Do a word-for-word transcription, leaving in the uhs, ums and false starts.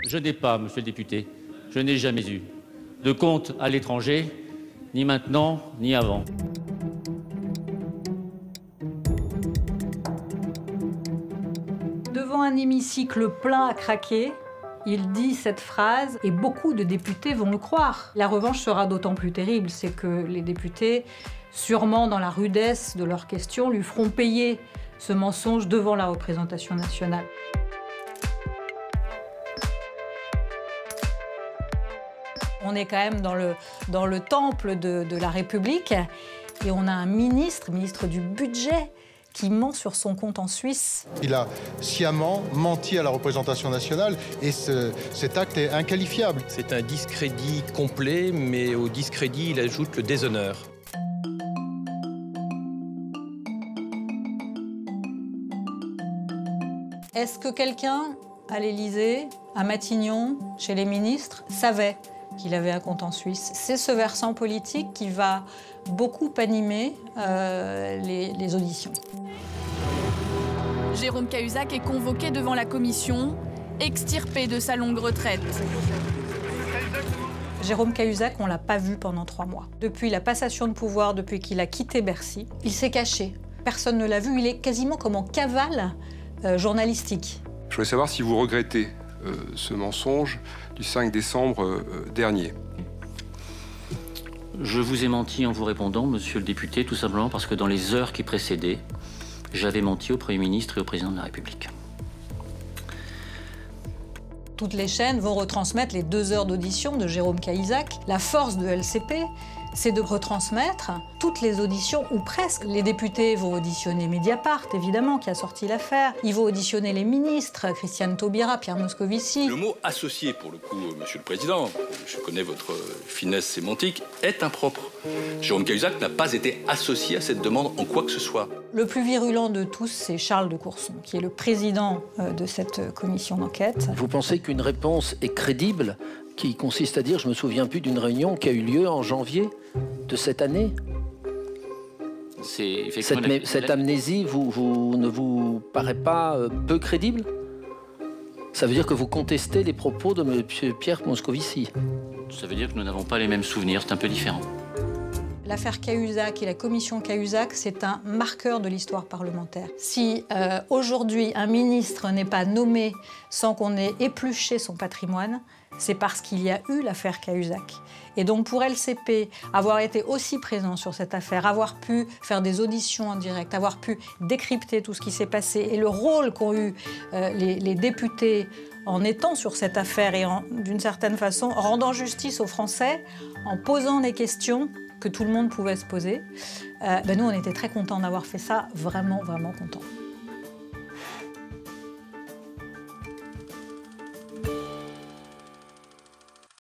Je n'ai pas, monsieur le député, je n'ai jamais eu de compte à l'étranger, ni maintenant, ni avant. Devant un hémicycle plein à craquer, il dit cette phrase et beaucoup de députés vont le croire. La revanche sera d'autant plus terrible, c'est que les députés, sûrement dans la rudesse de leurs questions, lui feront payer ce mensonge devant la représentation nationale. On est quand même dans le, dans le temple de, de la République et on a un ministre, ministre du budget, qui ment sur son compte en Suisse. Il a sciemment menti à la représentation nationale et ce, cet acte est inqualifiable. C'est un discrédit complet, mais au discrédit, il ajoute le déshonneur. Est-ce que quelqu'un à l'Élysée, à Matignon, chez les ministres, savait qu'il avait un compte en Suisse? C'est ce versant politique qui va beaucoup animer euh, les, les auditions. Jérôme Cahuzac est convoqué devant la commission, extirpé de sa longue retraite. Jérôme Cahuzac, on ne l'a pas vu pendant trois mois. Depuis la passation de pouvoir, depuis qu'il a quitté Bercy, il s'est caché. Personne ne l'a vu, il est quasiment comme en cavale euh, journalistique. Je voulais savoir si vous regrettez euh, ce mensonge du cinq décembre euh, dernier. Je vous ai menti en vous répondant, monsieur le député, tout simplement parce que dans les heures qui précédaient, j'avais menti au Premier ministre et au Président de la République. Toutes les chaînes vont retransmettre les deux heures d'audition de Jérôme Cahuzac. La force de L C P, c'est de retransmettre toutes les auditions, ou presque. Les députés vont auditionner Mediapart, évidemment, qui a sorti l'affaire. Ils vont auditionner les ministres, Christiane Taubira, Pierre Moscovici. Le mot « associé », pour le coup, monsieur le Président, je connais votre finesse sémantique, est impropre. Jérôme Cahuzac n'a pas été associé à cette demande en quoi que ce soit. Le plus virulent de tous, c'est Charles de Courson, qui est le président de cette commission d'enquête. Vous pensez qu'une réponse est crédible, qui consiste à dire « je me souviens plus d'une réunion qui a eu lieu en janvier de cette année ». Cette, la... cette amnésie vous, vous, ne vous paraît pas euh, peu crédible? Ça veut dire que vous contestez les propos de M. Pierre Moscovici. Ça veut dire que nous n'avons pas les mêmes souvenirs, c'est un peu différent. L'affaire Cahuzac et la commission Cahuzac, c'est un marqueur de l'histoire parlementaire. Si euh, aujourd'hui un ministre n'est pas nommé sans qu'on ait épluché son patrimoine, c'est parce qu'il y a eu l'affaire Cahuzac. Et donc pour L C P, avoir été aussi présent sur cette affaire, avoir pu faire des auditions en direct, avoir pu décrypter tout ce qui s'est passé et le rôle qu'ont eu euh, les, les députés en étant sur cette affaire et d'une certaine façon rendant justice aux Français, en posant des questions que tout le monde pouvait se poser, euh, ben nous on était très contents d'avoir fait ça, vraiment, vraiment contents.